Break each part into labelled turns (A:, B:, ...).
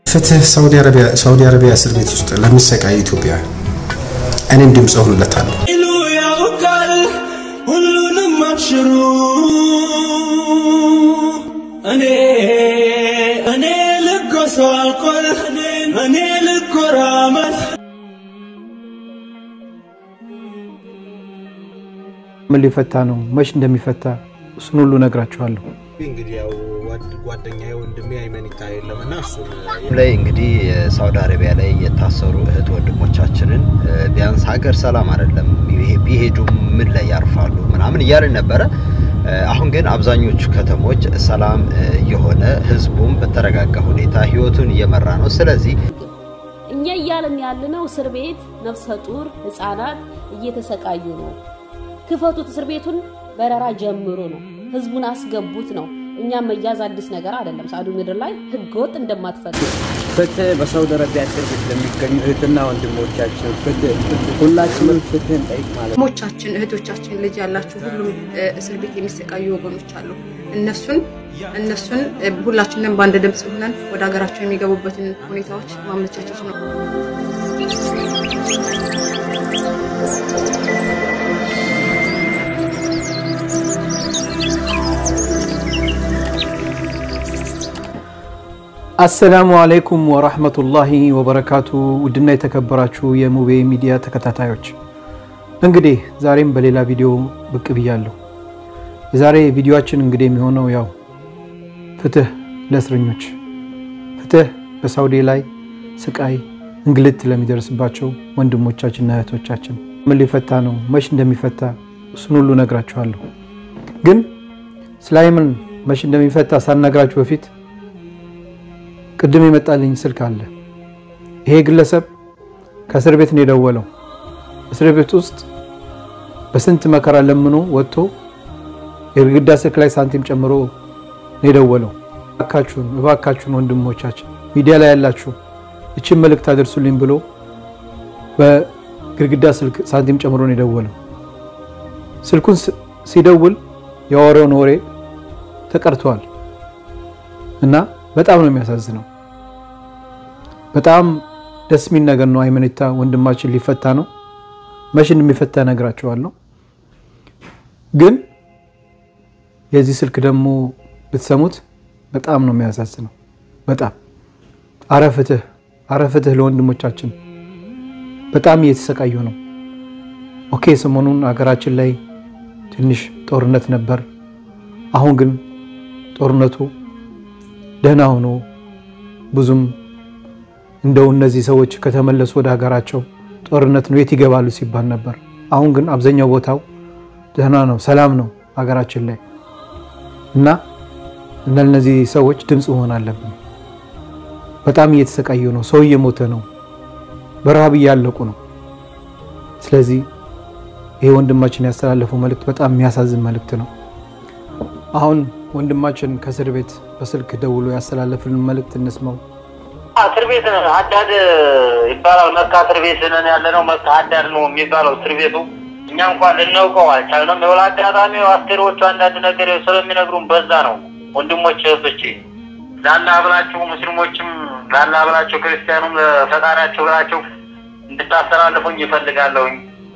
A: ፍትህ ሳውዲ አረቢያ እስር ቤት ውስጥ ለሚሰቃይ ኢትዮጵያ እኔም ድምጽ ሆነለታለሁ ሁሉንም አብሽሩ እኔ ልጎሳቆል እኔ ልጎራመት
B: ምን ሊፈታ ነው መች እንደሚፈታ እሱን ሁሉ ነግራችኋለሁ
C: እንግዲህ ያው ጓደኛዬ ወንድሜ አይመን ይታየለምና እሱ
D: ላይ እንግዲህ ሳውዲ አረቢያ ላይ የታሰሩ እህት ወንድሞቻችንን ቢያንስ ሀገር ሰላም አይደለም ቢሄዱ ምን ላይ ያርፋሉ ምናምን ይያልን ነበር አሁን ግን አብዛኞቹ ከተሞች ሰላም የሆነ ህዝቡም በተረጋጋ ሁኔታ ህይወቱን እየመራ ነው ስለዚህ
E: እኛ ያለን ያለነው እስር ቤት ነፍሰ ጡር ህፃናት እየተሰቃዩ ነው ክፈቱት እስር ቤቱን በረራ ጀምሮ ነው ህዝቡን አስገቡት ነው እኛ መያዝ አዲስ ነገር አይደለም ሳውዲ ምድር ላይ ህገወጥ እንደማትፈልግ
F: ፍትህ በሳውዲ አረቢያ እስር ቤት ለሚገኙ እህትና ወንድሞቻችን ፍትህ ሁላችንም ፍትህን ጠይቅ ማለት
G: ሞቻችን እህቶቻችን ልጅ ያላችሁ ሁሉ እስር ቤት የሚሰቃዩ ወገኖች አሉ እነሱን ሁላችንም ባንድ ድምጽ ሆነን ወደ ሀገራቸው የሚገቡበትን ሁኔታዎች ማመቻቸት ነው
B: አሰላሙዐለይኩም ወራሕመቱላሂ ወበረካቱህ ውድና የተከበራችሁ የሙቤ ሚዲያ ተከታታዮች እንግዲህ ዛሬም በሌላ ቪዲዮ ብቅ ብያለሁ የዛሬ ቪዲዮአችን እንግዲህ የሚሆነው ያው ፍትህ ለእስረኞች ፍትህ በሳውዲ ላይ ስቃይ እንግልት ለሚደርስባቸው ወንድሞቻችንና እህቶቻችን ምን ሊፈታ ነው መች እንደሚፈታ እሱን ሁሉ ነግራችኋለሁ ግን ስላይምን መች እንደሚፈታ ሳናግራችሁ በፊት ቅድም የመጣልኝ ስልክ አለ ይሄ ግለሰብ ከእስር ቤት ነው የደወለው እስር ቤት ውስጥ በስንት መከራ ለምኖ ወጥቶ የግድግዳ ስልክ ላይ ሳንቲም ጨምሮ ነው የደወለው እባካችሁን ወንድሞቻችን ሚዲያ ላይ ያላችሁ እቺን መልእክት አድርሱልኝ ብሎ በግድግዳ ስልክ ሳንቲም ጨምሮ ነው የደወለው ስልኩን ሲደውል ያወራውን ወሬ ተቀርቷል እና በጣም ነው የሚያሳዝነው በጣም ደስ የሚል ነገር ነው አይመንታ ወንድማችን ሊፈታ ነው መቼ እንደሚፈታ ነግራችኋለሁ ግን የዚህ ስልክ ደግሞ ብትሰሙት በጣም ነው የሚያሳዝነው በጣም አረፍትህ ለወንድሞቻችን በጣም እየተሰቃዩ ነው ኦኬ ሰሞኑን ሀገራችን ላይ ትንሽ ጦርነት ነበር አሁን ግን ጦርነቱ ደህና ሆኖ ብዙም እንደው እነዚህ ሰዎች ከተመለሱ ወደ ሀገራቸው ጦርነት ነው የት ይገባሉ ሲባል ነበር አሁን ግን አብዛኛው ቦታው ደህና ነው ሰላም ነው ሀገራችን ላይ እና እነዚህ ሰዎች ድምጽ ሆነ አለብን በጣም እየተሰቃዩ ነው ሰው እየሞተ ነው በረሃብ እያለቁ ነው ስለዚህ ይሄ ወንድማችን ያስተላለፈው መልእክት በጣም የሚያሳዝን መልእክት ነው አሁን ወንድማችን ከእስር ቤት በስልክ ደውሎ ያስተላለፈልን መልእክት እንስማው
H: እስር ቤት አዳድ ይባላል መካ እስር ቤት ነን ያለነው መካ አዳድ ነው የሚባለው እስር ቤቱ እኛ እንኳን ልንውቀው አልቻልንም የወላድ አዳሚው አስቴሮቹ አንዳንድ ነገር ስለሚነግሩን በዛ ነው ወንድሞች እህቶቼ ላላ ብላችሁ ሙስሊሞችም ላላ ብላችሁ ክርስቲያኑም ለፈጣሪያቸው ብላችሁ እንድታስተላልፉኝ ይፈልጋለሁኝ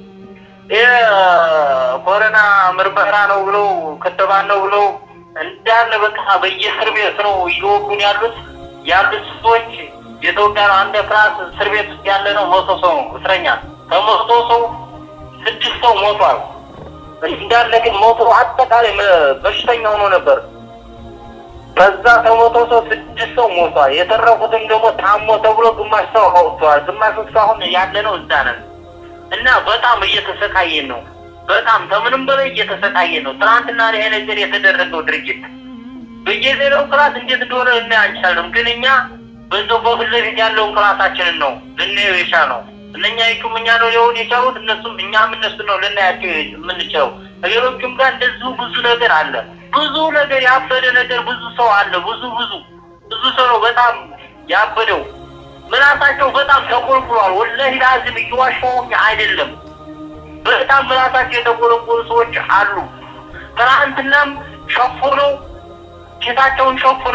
H: ኮሮና ምርመራ ነው ብሎ ከተባለ ነው ብሎ እንዳለ በቃ በየእስር ቤት ነው ይወጉን ያሉት ሰዎች የተወጋነው አንድ ክላስ እስር ቤት ውስጥ ያለ ነው 100 ሰው እስረኛ ከ100 ሰው 6 ሰው ሞቷል እንዳለ ግን ሞቱ አጠቃላይ በሽተኛ ሆኖ ነበር በዛ ከ100 ሰው 6 ሰው ሞቷል የተረፉትም ደግሞ ታሞ ተብሎ ግማሽ ሰው ሆኗል ግማሽ ሰው አሁን ያለ ነው እዛ ነን እና በጣም እየተሰቃየን ነው በጣም ተምንም በላይ እየተሰቃየን ነው ትናንትና ይሄ ነገር የተደረገው ድርጊት በየዘለው ክላስ እንዴት እንደሆነ እናያንቻለም ግን እኛ በዛው በፍለፊት ያለው ክላሳችንን ነው ለነው የቻለው እነኛ ይኩምኛ ነው የሆነ የቻሉት እነሱም እኛም እነሱ ነው ለናያቸው ምንቸው ሌሎችም ጋር እንደዚህ ብዙ ነገር አለ ብዙ ነገር ያበደ ነገር ብዙ ሰው አለ ብዙ ሰው ነው በጣም ያበደው ምላሳቸው በጣም ተቆርቁሯል ወላሂ ላዝም ይዋሽውኝ አይደለም በጣም ምላሳቸው የተቆረቆሩ ሰዎች አሉ ትናንትናም ሸፍነው ጌታቸውን ሸፍነው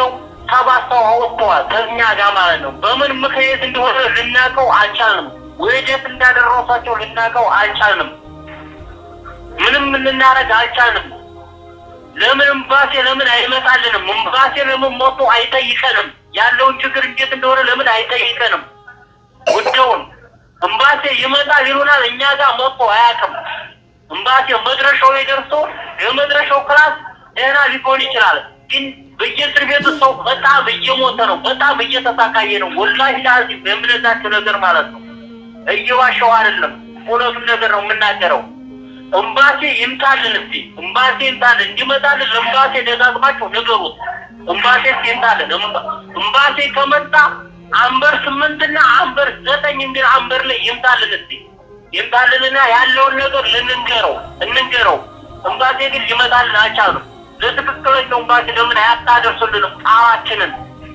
H: ተባስተው አወጥተዋል ከኛ ጋር ማለት ነው። በምን ምክንያት እንደሆነ ልናቀው አልቻልንም። ወዴት እንዳደረሳቸው ልናቀው አልቻልንም። ምንም ልናረግ አልቻልንም። ለምን እምባሴ ለምን አይመጣልንም? እምባሴ ለምን ሞቶ አይጠይቀንም? ያለውን ችግር እንዴት እንደሆነ ለምን አይጠይቀንም? ወደውን እምባሴ ይመጣል ይሉናል፣ እኛ ጋር ሞቶ አያውቅም። እምባሴ መድረሻው ላይ ደርሶ የመድረሻው ክላስ ደህና ሊሆን ይችላል፣ ግን በየእስር ቤቱ ሰው በጣም እየሞተ ነው፣ በጣም እየተሳካየ ነው። ወላሂ ላዚም የምነግራችሁ ነገር ማለት ነው፣ እየዋሸሁ አይደለም፣ እውነቱን ነገር ነው የምናገረው። እምባሴ ይምጣልን እስቲ፣ እምባሴ ይምጣልን፣ እንዲመጣልን እምባሴ ደጋግማችሁ ንገሩት። እምባሴ ይምጣልን። እምባሴ ከመጣ አንበር 8 እና አንበር 9 እንግዲህ አንበር ላይ ይምጣልን እስቲ፣ ይምጣልንና ያለውን ነገር እንንገረው። እምባሴ ግን ይመጣልን አልቻለም። ለትክክለኛው እምባሴ ለምን አያታደርሱልንም ቃላችንን?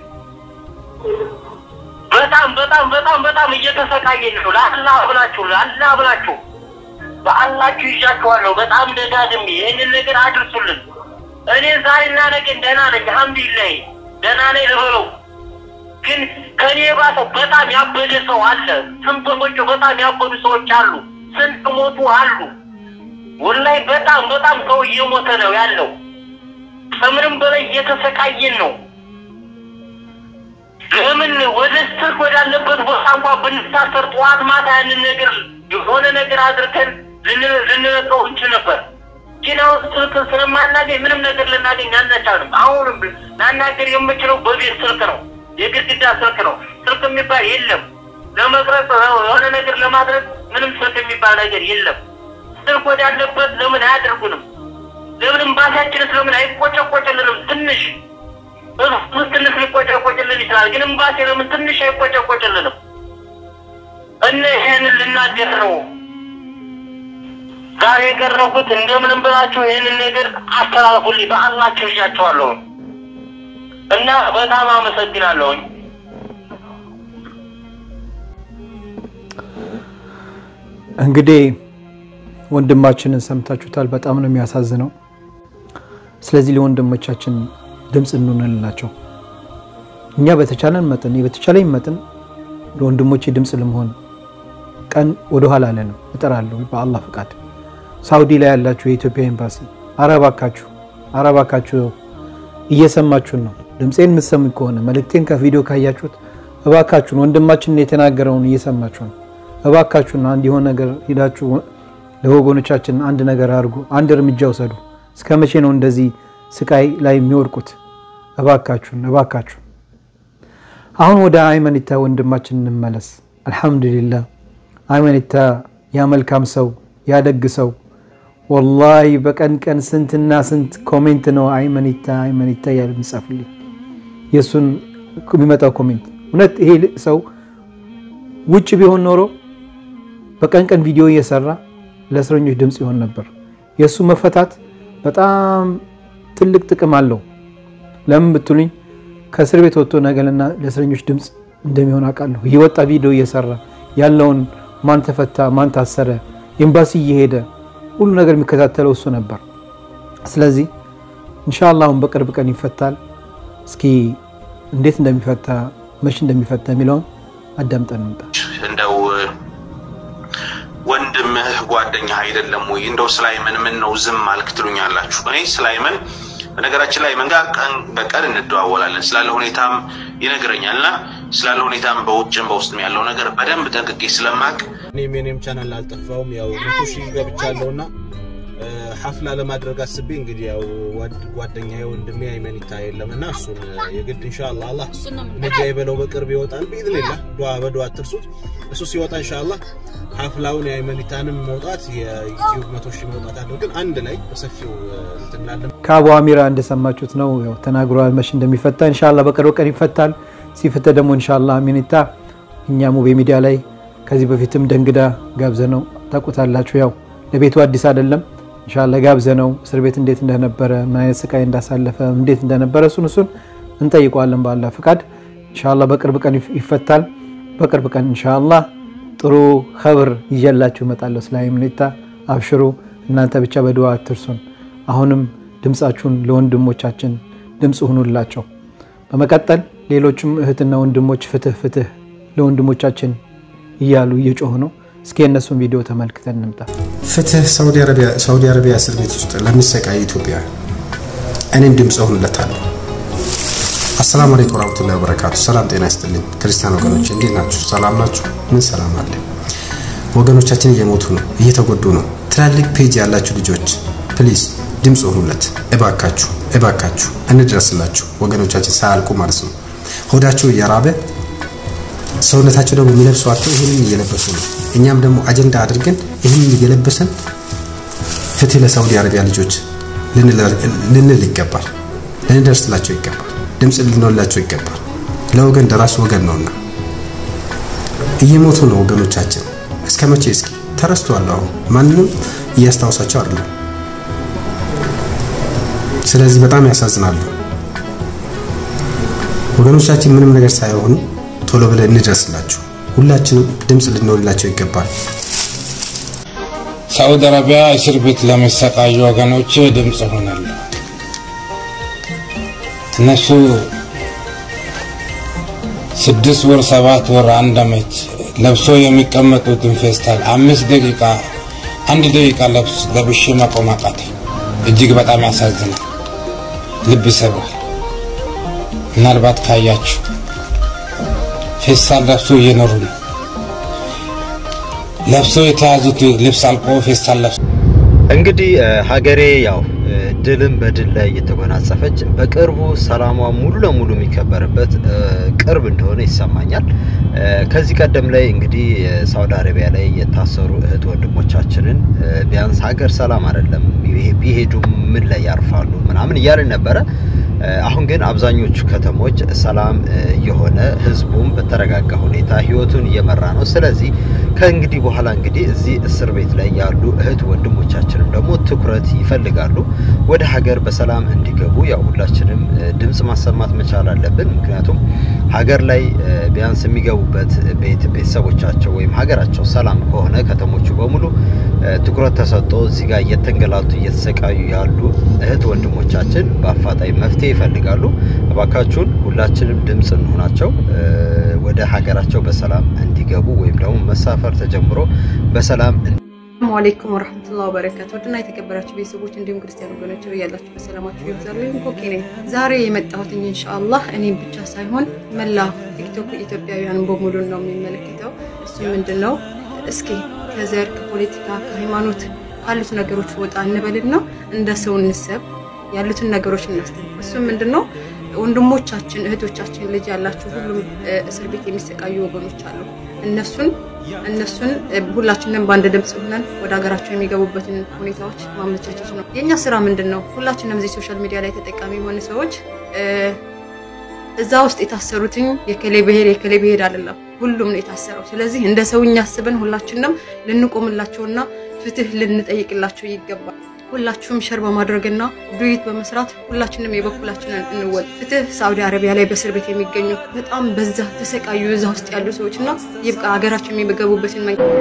H: በጣም እየተሰቃየን ነው። ለአላህ ብላችሁ በአላችሁ ይዣችኋለሁ። በጣም ደጋግሜ ይሄንን ነገር አድርሱልን። እኔ ዛሬና ነገ ደህና ነኝ፣ አልሐምዱሊላህ ደህና ነኝ ልበለው። ግን ከኔ ባሰ በጣም ያበደ ሰው አለ። ስንቶቹ በጣም ያበዱ ሰዎች አሉ፣ ስንት ሞቱ አሉ። ወላሂ በጣም ሰው እየሞተ ነው ያለው። ከምንም በላይ እየተሰቃየን ነው። ለምን ወደ ስልክ ወዳለበት ቦታ እንኳን ብንታሰር ጠዋት ማታ ያንን ነገር የሆነ ነገር አድርገን ልንለቀው እንችል ነበር። ግን አሁን ስልክ ስለማናገኝ ምንም ነገር ልናገኝ አንቻልም። አሁንም ልናገር የምችለው በቤት ስልክ ነው፣ የግድግዳ ስልክ ነው። ስልክ የሚባል የለም። ለመቅረጽ የሆነ ነገር ለማድረግ ምንም ስልክ የሚባል ነገር የለም። ስልክ ወዳለበት ለምን አያደርጉንም? ለምን እምባሳችን ስለምን አይቆጨቆጭልንም? ትንሽ ሊቆጨቆጭልን ይችላል፣ ግን እምባሴ ለምን ትንሽ አይቆጨቆጭልንም? እነ ይሄንን ልናገር ነው ዛሬ የቀረቡት። እንደምንም ብላችሁ ይሄንን ነገር አስተላልፉልኝ፣ በአላችሁ ይዣችኋለሁ እና በጣም አመሰግናለሁ።
B: እንግዲህ ወንድማችንን ሰምታችሁታል። በጣም ነው የሚያሳዝነው። ስለዚህ ለወንድሞቻችን ድምጽ እንሆንላቸው። እኛ በተቻለን መጠን ለወንድሞቼ ድምጽ ለመሆን ቀን ወደ ኋላ አለንም እጠራለሁ በአላህ ፍቃድ። ሳኡዲ ላይ ያላችሁ የኢትዮጵያ ኤምባሲ አረባካችሁ እየሰማችሁ ነው። ድምጼን የምትሰሙ ከሆነ መልእክቴን ከቪዲዮ ካያችሁት እባካችሁ ወንድማችን የተናገረውን እየሰማችሁ ነው። እባካችሁ አንድ የሆነ ነገር ሄዳችሁ ለወገኖቻችን አንድ ነገር አድርጉ፣ አንድ እርምጃ ወሰዱ። እስከመቼ ነው እንደዚህ ስቃይ ላይ የሚወርቁት? እባካችሁ። አሁን ወደ አይመኒታ ወንድማችን እንመለስ። አልহামዱሊላህ አይመኒታ ያ መልካም ሰው ያ ደግ ሰው ወላሂ በቀን ስንትና ስንት ኮሜንት ነው አይመኒታ ያለ ምጻፍልኝ የሱን የሚመጣው ኮሜንት። እውነት ይሄ ሰው ውጭ ቢሆን ኖሮ በቀን ቪዲዮ እየሰራ ለእስረኞች ድምጽ ይሆን ነበር። የሱ መፈታት በጣም ትልቅ ጥቅም አለው። ለምን ብትሉኝ ከእስር ቤት ወጥቶ ነገልና ለእስረኞች ድምጽ እንደሚሆን አውቃለሁ። ይወጣ ቪዲዮ እየሰራ ያለውን ማን ተፈታ ማን ታሰረ ኤምባሲ እየሄደ ሁሉ ነገር የሚከታተለው እሱ ነበር። ስለዚህ ኢንሻአላህ በቅርብ ቀን ይፈታል። እስኪ እንዴት እንደሚፈታ መቼ እንደሚፈታ የሚለውን አዳምጠን እንጣ።
I: እንደው ወንድምህ ጓደኛ አይደለም ወይ? እንደው ስላይመን ምን ነው ዝም አልክ ትሉኛላችሁ። እኔ ስላይመን በነገራችን ላይ መንጋ ቀን በቀን እንደዋወላለን። ስላለ ሁኔታም ይነግረኛልና ስላለ ሁኔታም በውጭም በውስጥም ያለው ነገር በደንብ ጠንቅቄ ስለማቅ
C: እኔም ቻናል አልጠፋውም። ያው 100,000 ገብቻለሁና ሐፍላ ለማድረግ አስቤ እንግዲህ ያው ጓደኛዬ ወንድሜ አይመኒታ የለምና እሱን የግድ ኢንሻአላህ አላህ ነጃ ይበለው በቅርብ ይወጣል በኢዝኒላህ። በዱዓ አትርሱት። እሱ ሲወጣ ኢንሻአላህ ሐፍላውን የአይመኒታንም መውጣት የዩቲዩብ 100,000 መውጣት አለው። ግን አንድ ላይ በሰፊው እንትናለን።
B: ከአቡ አሚራ እንደሰማችሁት ነው ያው ተናግሯል። መቼ እንደሚፈታ ኢንሻአላህ በቅርብ ቀን ይፈታል። ሲፈታ ደግሞ ኢንሻአላህ አሚኒታ እኛ ሙቤ ሚዲያ ላይ ከዚህ በፊትም ደንግዳ ጋብዘነው ታውቁታላችሁ። ያው ለቤቱ አዲስ አይደለም። ኢንሻአላህ ጋብዘነው እስር ቤት እንዴት እንደነበረ ምን አይነት ስቃይ እንዳሳለፈ እንዴት እንደነበረ እሱን እንጠይቀዋለን በአላህ ፍቃድ። ኢንሻአላህ በቅርብ ቀን ይፈታል። በቅርብ ቀን ኢንሻአላህ ጥሩ ኸብር ይዤላችሁ እመጣለሁ። ስለአይመኒታ አብሽሩ። እናንተ ብቻ በዱዓ አትርሱን። አሁንም ድምጻችሁን ለወንድሞቻችን ድምጽ ሁኑላቸው። በመቀጠል ሌሎችም እህትና ወንድሞች ፍትህ ፍትህ ለወንድሞቻችን ይያሉ እየጮሁ ነው እስኪ እነሱን ቪዲዮ ተመልክተን እንምጣ
A: ፍትህ ሳውዲ አረቢያ እስር ቤት ውስጥ ለሚሰቃይ ኢትዮጵያ እኔም ድምጽ ሆንለታለሁ አሰላሙ አለይኩም ወራህመቱላሂ ወበረካቱህ ሰላም ጤና ይስጥልኝ ክርስቲያን ወገኖች እንዴት ናችሁ ሰላም ናችሁ ምን ሰላም አለ ወገኖቻችን እየሞቱ ነው እየተጎዱ ነው ትላልቅ ፔጅ ያላችሁ ልጆች ፕሊዝ ድምጽ ሆኑለት እባካችሁ እንድረስላችሁ ወገኖቻችን ሳያልቁ ማለት ነው ሆዳቸው ያራበ ሰውነታቸው ደግሞ የሚለብሷቸው ይሄንን እየለበሱ ነው እኛም ደግሞ አጀንዳ አድርገን ይሄንን እየለበሰን ፍትህ ለሳውዲ አረቢያ ልጆች ልንል ይገባል ልንደርስላቸው ይገባል ድምጽ ልንሆንላቸው ይገባል ለወገን ደራሽ ወገን ነውና እየሞቱ ነው ወገኖቻችን እስከመቼ እስኪ ተረስተዋል አሁን ማንንም እያስታውሳቸው አይደለም ስለዚህ በጣም ያሳዝናሉ ወገኖቻችን ምንም ነገር ሳይሆኑ ቶሎ ብለን እንድረስላቸው ሁላችንም ድምጽ ልንሆንላቸው ይገባል
J: ሳውዲ አረቢያ እስር ቤት ለሚሰቃዩ ወገኖች ድምጽ ሆናለሁ እነሱ 6 ወር 7 ወር 1 አመት ለብሶ የሚቀመጡትን ፌስታል 5 ደቂቃ 1 ደቂቃ ለብሼ መቆም አቃተኝ እጅግ በጣም ያሳዝናል ልብ ይሰብራል ምናልባት ካያችሁ ፌስታል ለብሶ እየኖሩ ነው ለብሶ የተያዙት ልብስ አልቆ ፌስታል ለብሶ
D: እንግዲህ ሀገሬ ያው ድልም በድል ላይ እየተጎናጸፈች በቅርቡ ሰላሟ ሙሉ ለሙሉ የሚከበርበት ቅርብ እንደሆነ ይሰማኛል ከዚህ ቀደም ላይ እንግዲህ ሳውዲ አረቢያ ላይ የታሰሩ እህት ወንድሞቻችንን ቢያንስ ሀገር ሰላም አይደለም ቢሄዱም ምን ላይ ያርፋሉ ምናምን እያልን ነበር አሁን ግን አብዛኞቹ ከተሞች ሰላም የሆነ ህዝቡም በተረጋጋ ሁኔታ ህይወቱን እየመራ ነው ስለዚህ ከእንግዲህ በኋላ እንግዲህ እዚህ እስር ቤት ላይ ያሉ እህት ወንድሞቻችንም ደግሞ ትኩረት ይፈልጋሉ ወደ ሀገር በሰላም እንዲገቡ ያው ሁላችንም ድምጽ ማሰማት መቻል አለብን ምክንያቱም ሀገር ላይ ቢያንስ የሚገቡበት ቤተሰቦቻቸው ወይም ሀገራቸው ሰላም ከሆነ ከተሞቹ በሙሉ ትኩረት ተሰጥቶ እዚህ ጋር እየተንገላቱ እየተሰቃዩ ያሉ እህት ወንድሞቻችን በአፋጣኝ መፍትሄ ይፈልጋሉ እባካችሁን ሁላችንም ድምጽ እንሆናቸው ወደ ሀገራቸው በሰላም እንዲገቡ ወይም ደግሞ መሳፈር ተጀምሮ በሰላም
G: ሰላም አለይኩም ወራህመቱላሂ ወበረካቱህ ወድና የተከበራችሁ ቤተሰቦች እንዲሁም ክርስቲያን ወገኖች ያላችሁ በሰላማችሁ ይብዛልኝ ኮኪ ነኝ ዛሬ የመጣሁት ኢንሻአላህ እኔ ብቻ ሳይሆን መላ ቲክቶክ ኢትዮጵያውያን በሙሉ ነው የሚመለከተው እሱ ምንድነው እስኪ ከዘር ከፖለቲካ ከሃይማኖት ካሉት ነገሮች ወጣ እንበልና እንደ ሰው እንሰብ ያሉትን ነገሮች እናስተምር እሱ ምንድነው ወንድሞቻችን እህቶቻችን ልጅ ያላችሁ ሁሉ እስር ቤት የሚሰቃዩ ወገኖች አሉ እነሱን ሁላችንም ባንድ ድምጽ ሆነን ወደ ሀገራቸው የሚገቡበትን ሁኔታዎች ማመቻቸት ነው የኛ ስራ ምንድነው ሁላችንም እዚህ ሶሻል ሚዲያ ላይ ተጠቃሚ ሆነ ሰዎች እዛ ውስጥ የታሰሩትን የከሌ ብሄር አይደለም ሁሉም ነው የታሰረው ስለዚህ እንደ ሰውኛ አስበን ሁላችንም ልንቆምላቸውና ፍትህ ልንጠይቅላቸው ይገባል ሁላችሁም ሸር በማድረግና ዱይት በመስራት ሁላችንም የበኩላችንን እንወጥ ፍትህ ሳውዲ አረቢያ ላይ በእስር ቤት የሚገኙ በጣም በዛ ተሰቃዩ እዛ ውስጥ ያሉ ሰዎችና ይብቃ ሀገራቸው የሚገቡበትን መንገድ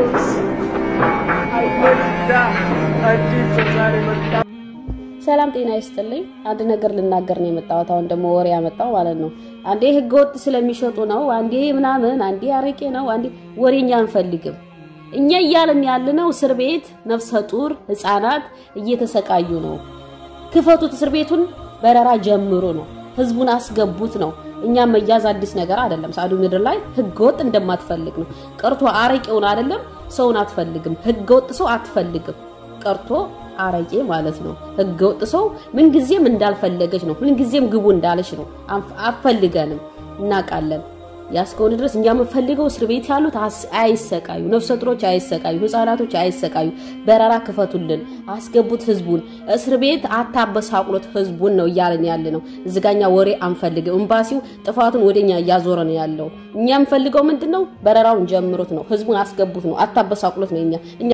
E: ሰላም ጤና ይስጥልኝ አንድ ነገር ልናገር ነው የመጣሁት አሁን ደግሞ ወሬ ያመጣው ማለት ነው አንዴ ህገወጥ ስለሚሸጡ ነው አንዴ ምናምን አንዴ አረቄ ነው አንዴ ወሬኛ አንፈልግም እኛ ይያልን ያለነው እስር ቤት ነፍሰ ጡር ህፃናት እየተሰቃዩ ነው ክፈቱት እስር ቤቱን በረራ ጀምሩ ነው ህዝቡን አስገቡት ነው እኛ መያዝ አዲስ ነገር አይደለም ሳውዲ ምድር ላይ ህገወጥ እንደማትፈልግ ነው ቀርቶ አረቄውን አይደለም ሰውን አትፈልግም ህገወጥ ሰው አትፈልግም ቀርቶ አረቄ ማለት ነው ህገወጥ ሰው ምን ጊዜም እንዳልፈለገች ነው ምን ጊዜም ግቡ እንዳለሽ ነው አፈልገንም እናቃለን ያስከውን ድረስ እኛ መፈልገው እስር ቤት ያሉት አይሰቃዩ ነፍሰ ጡሮች አይሰቃዩ ህፃናቶች አይሰቃዩ በረራ ክፈቱልን አስገቡት ህዝቡን እስር ቤት አታበሳቁሉት ህዝቡን ነው ያለን ያለነው እዝጋኛ ወሬ አንፈልገው ኤምባሲው ጥፋቱን ወደኛ ያዞረ ነው ያለው እኛ እንፈልገው ምንድነው በረራውን ጀምሩት ነው ህዝቡን አስገቡት ነው አታበሳቁሉት ነው እኛ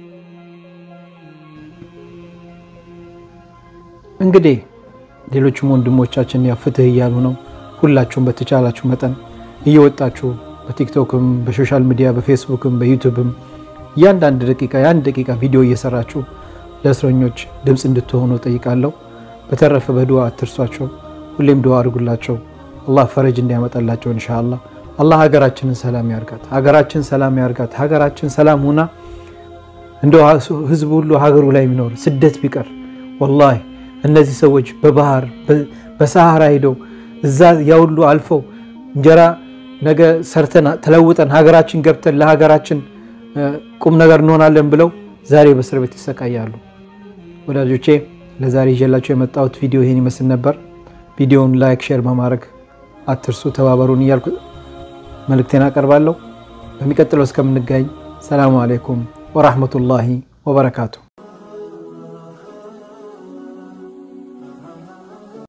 B: እንግዲህ ሌሎችም ወንድሞቻችን ያፍትህ ይያሉ ነው ሁላችሁም በተቻላችሁ መጠን እየወጣችሁ በቲክቶክም በሶሻል ሚዲያ በፌስቡክም በዩቲዩብም ያንዳንድ ደቂቃ ቪዲዮ እየሰራችሁ ለእስረኞች ድምጽ እንድትሆኑ ጠይቃለሁ በተረፈ በዱዓ አትርሷቸው ሁሌም ዱዓ አድርጉላቸው አላህ ፈረጅ እንዲያመጣላቸው ኢንሻአላህ አላህ ሀገራችንን ሰላም ያርጋት ሀገራችን ሰላም ሆና እንደው ህዝብ ሁሉ ሀገሩ ላይ የሚኖር ስደት ቢቀር والله እነዚህ ሰዎች በባህር በሰሃራ ሄደው እዛ ያውሉ አልፈው እንጀራ ነገ ሰርተና ተለውጠን ሀገራችን ገብተን ለሀገራችን ቁም ነገር እንሆናለን ብለው ዛሬ በእስር ቤት ይሰቃያሉ ወዳጆቼ ለዛሬ ይዤላችሁ የመጣሁት ቪዲዮ ይሄን ይመስል ነበር ቪዲዮውን ላይክ ሼር በማድረግ አትርሱ ተባበሩን እያልኩ መልእክቴን አቀርባለሁ በሚቀጥለው እስከምንገናኝ ሰላም አለይኩም ወራህመቱላሂ ወበረካቱህ